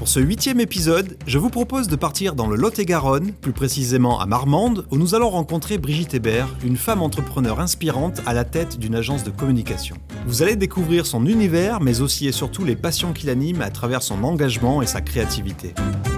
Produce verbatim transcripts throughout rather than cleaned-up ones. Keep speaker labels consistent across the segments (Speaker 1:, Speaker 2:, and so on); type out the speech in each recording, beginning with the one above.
Speaker 1: Pour ce huitième épisode, je vous propose de partir dans le Lot-et-Garonne, plus précisément à Marmande, où nous allons rencontrer Brigitte Hébert, une femme entrepreneur inspirante à la tête d'une agence de communication. Vous allez découvrir son univers, mais aussi et surtout les passions qui l'animent à travers son engagement et sa créativité.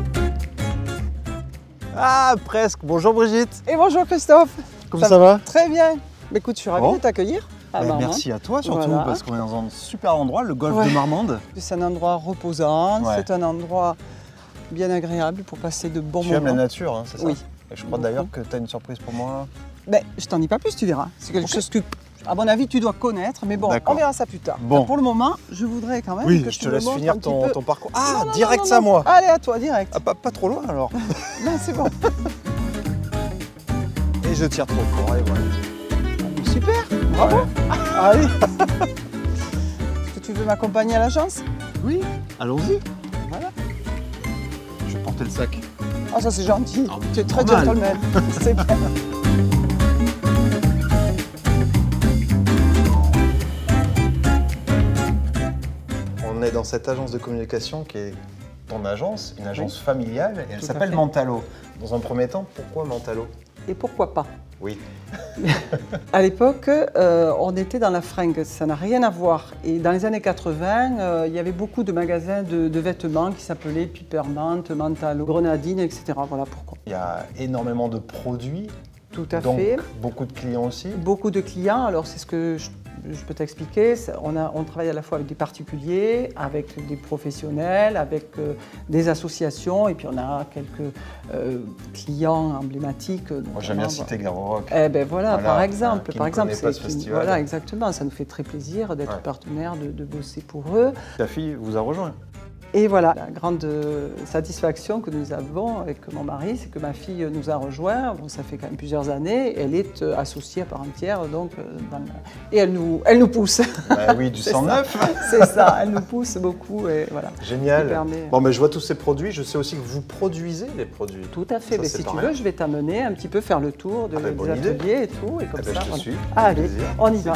Speaker 2: Ah, presque. Bonjour Brigitte.
Speaker 3: Et bonjour Christophe.
Speaker 2: Comment ça, ça va?
Speaker 3: Très bien. Mais écoute, je suis ravie bon. de t'accueillir.
Speaker 2: Bah, merci à toi surtout, voilà. Parce qu'on est dans un super endroit, le golfe ouais. de Marmande.
Speaker 3: C'est un endroit reposant, ouais. c'est un endroit bien agréable pour passer de bons
Speaker 2: tu
Speaker 3: moments.
Speaker 2: Tu aimes la nature, hein, c'est ça?
Speaker 3: Oui.
Speaker 2: Et je crois d'ailleurs que tu as une surprise pour moi.
Speaker 3: Ben, je t'en dis pas plus, tu verras. C'est quelque okay. chose que, à mon avis, tu dois connaître, mais bon, on verra ça plus tard.
Speaker 2: Bon.
Speaker 3: Pour le moment, je voudrais quand même
Speaker 2: oui,
Speaker 3: que
Speaker 2: je
Speaker 3: te,
Speaker 2: te laisse finir ton,
Speaker 3: peu...
Speaker 2: ton parcours. Ah, non, non,
Speaker 3: non,
Speaker 2: direct
Speaker 3: non,
Speaker 2: ça,
Speaker 3: non.
Speaker 2: moi.
Speaker 3: Allez, à toi, direct.
Speaker 2: Ah, pas, pas trop loin alors.
Speaker 3: Non, c'est bon.
Speaker 2: Et je tire trop fort, et voilà.
Speaker 3: Super, bravo.
Speaker 2: Ouais.
Speaker 3: Ah oui. Est-ce que tu veux m'accompagner à l'agence?
Speaker 2: Oui, allons-y.
Speaker 3: Voilà.
Speaker 2: Je vais porter le sac.
Speaker 3: Ah, ça c'est gentil.
Speaker 2: Ah,
Speaker 3: tu es très gentleman. C'est bien.
Speaker 2: On est dans cette agence de communication qui est ton agence, une agence oui. familiale, et elle s'appelle
Speaker 3: fait.
Speaker 2: Mentalo. Dans un premier temps, pourquoi Mentalo?
Speaker 3: Et pourquoi pas?
Speaker 2: Oui.
Speaker 3: À l'époque, euh, on était dans la fringue, ça n'a rien à voir. Et dans les années quatre-vingts, euh, il y avait beaucoup de magasins de, de vêtements qui s'appelaient Pipermint, Mentalo, Grenadine, et cetera. Voilà pourquoi.
Speaker 2: Il y a énormément de produits.
Speaker 3: Tout à
Speaker 2: donc,
Speaker 3: fait.
Speaker 2: Beaucoup de clients aussi.
Speaker 3: Beaucoup de clients. Alors c'est ce que je, je peux t'expliquer. On, a, on travaille à la fois avec des particuliers, avec des professionnels, avec euh, des associations, et puis on a quelques euh, clients emblématiques.
Speaker 2: Moi j'aime bien citer Garorock.
Speaker 3: Eh ben voilà, voilà, par exemple,
Speaker 2: qui
Speaker 3: par
Speaker 2: ne
Speaker 3: exemple,
Speaker 2: pas ce festival.
Speaker 3: Voilà, exactement. Ça nous fait très plaisir d'être ouais. partenaire, de, de bosser pour eux.
Speaker 2: Ta fille vous a rejoint.
Speaker 3: Et voilà, la grande satisfaction que nous avons avec mon mari, c'est que ma fille nous a rejoints. Bon, ça fait quand même plusieurs années. Elle est associée à part entière, donc, dans la... et elle nous, elle nous pousse.
Speaker 2: Bah oui, du cent neuf.
Speaker 3: C'est ça, elle nous pousse beaucoup. Et voilà.
Speaker 2: Génial. Permet... Bon, mais je vois tous ces produits. Je sais aussi que vous produisez les produits.
Speaker 3: Tout à fait.
Speaker 2: Ça,
Speaker 3: mais si tu
Speaker 2: rien.
Speaker 3: veux, je vais t'amener un petit peu faire le tour de,
Speaker 2: ah,
Speaker 3: des ateliers
Speaker 2: idée.
Speaker 3: et tout. Et comme
Speaker 2: ah, ben,
Speaker 3: ça,
Speaker 2: je te
Speaker 3: voilà.
Speaker 2: suis.
Speaker 3: Ah, allez, on y va.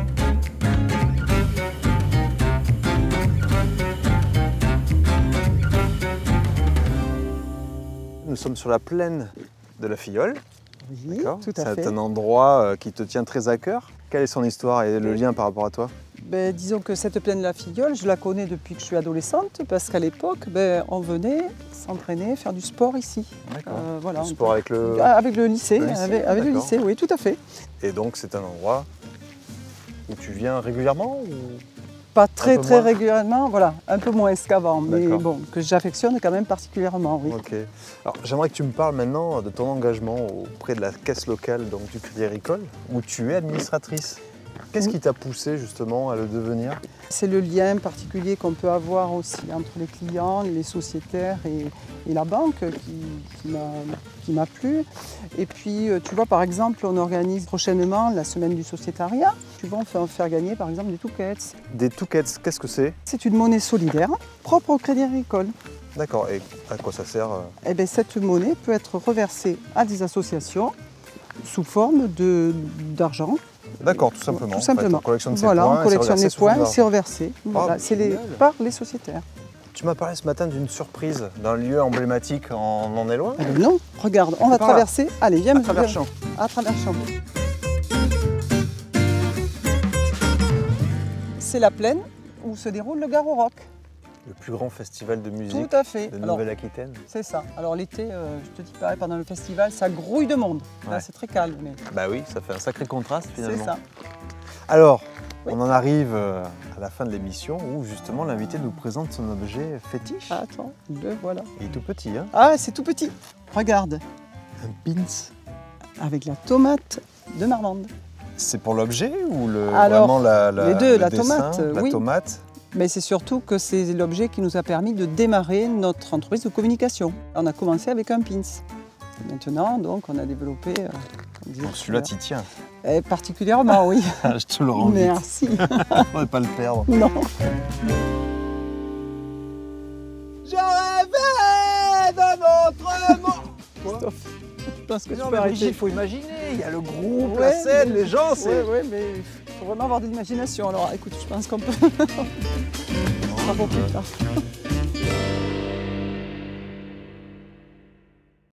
Speaker 2: Nous sommes sur la plaine de la Filleule.
Speaker 3: Oui, tout à fait.
Speaker 2: C'est un endroit qui te tient très à cœur. Quelle est son histoire et le lien par rapport à toi?
Speaker 3: Ben, disons que cette plaine de la Filleule, je la connais depuis que je suis adolescente, parce qu'à l'époque, ben, on venait s'entraîner, faire du sport ici.
Speaker 2: Euh, voilà, du sport avec le...
Speaker 3: Avec le lycée, le lycée avec, avec le lycée, oui, tout à fait.
Speaker 2: Et donc c'est un endroit où tu viens régulièrement ou...
Speaker 3: Pas très très moins. régulièrement, voilà, un peu moins qu'avant, mais bon, que j'affectionne quand même particulièrement, oui.
Speaker 2: Ok. Alors j'aimerais que tu me parles maintenant de ton engagement auprès de la caisse locale donc, du Crédit Agricole, où tu es administratrice. Qu'est-ce qui t'a poussé justement à le devenir? C'est
Speaker 3: le lien particulier qu'on peut avoir aussi entre les clients, les sociétaires et, et la banque qui, qui m'a plu. Et puis, tu vois, par exemple, on organise prochainement la semaine du sociétariat. Tu vois, on fait en faire gagner par exemple des tookets.
Speaker 2: Des tookets, qu'est-ce que c'est? C'est
Speaker 3: une monnaie solidaire propre au Crédit Agricole.
Speaker 2: D'accord, et à quoi ça sert?
Speaker 3: Eh bien, cette monnaie peut être reversée à des associations sous forme d'argent.
Speaker 2: D'accord, tout simplement.
Speaker 3: Tout simplement.
Speaker 2: En fait, on collectionne ses
Speaker 3: voilà,
Speaker 2: points,
Speaker 3: on collectionne les points, c'est reversé. Voilà,
Speaker 2: oh,
Speaker 3: c'est les, par les sociétaires.
Speaker 2: Tu m'as parlé ce matin d'une surprise, d'un lieu emblématique, en, on en est loin?
Speaker 3: eh bien Non, regarde, on va traverser. Là. Allez, viens
Speaker 2: à
Speaker 3: me
Speaker 2: travers champ.
Speaker 3: À travers champ. C'est la plaine où se déroule le Garorock.
Speaker 2: Le plus grand festival de musique
Speaker 3: Tout à fait.
Speaker 2: de Nouvelle-Aquitaine.
Speaker 3: C'est ça. Alors l'été, euh, je te dis pareil, pendant le festival, ça grouille de monde. Ouais. Là, c'est très calme. Mais...
Speaker 2: Bah oui, ça fait un sacré contraste finalement.
Speaker 3: C'est ça.
Speaker 2: Alors, oui. on en arrive à la fin de l'émission où justement l'invité nous présente son objet fétiche.
Speaker 3: Ah, attends, le voilà.
Speaker 2: Il est tout petit, hein?
Speaker 3: Ah, c'est tout petit. Regarde.
Speaker 2: Un pins.
Speaker 3: Avec la tomate de Marmande.
Speaker 2: C'est pour l'objet ou le,
Speaker 3: Alors,
Speaker 2: vraiment la, la,
Speaker 3: les deux,
Speaker 2: le
Speaker 3: la
Speaker 2: dessin,
Speaker 3: tomate,
Speaker 2: la
Speaker 3: oui.
Speaker 2: tomate.
Speaker 3: Mais c'est surtout que c'est l'objet qui nous a permis de démarrer notre entreprise de communication. On a commencé avec un pins. Et maintenant, donc, on a développé... Euh,
Speaker 2: donc celui-là, t'y tiens?
Speaker 3: Et particulièrement, oui.
Speaker 2: Je te le rends
Speaker 3: Merci.
Speaker 2: On ne va pas le perdre.
Speaker 3: Non.
Speaker 2: Je rêvais d'un autre monde.
Speaker 3: Stop. Je pense que
Speaker 2: non,
Speaker 3: tu peux arrêter.
Speaker 2: Il faut imaginer, il y a le groupe, ouais, la scène, mais... les gens, c'est...
Speaker 3: Oui, oui, mais il faut vraiment avoir de l'imagination. Alors écoute, je pense qu'on peut... On sera pour plus tard.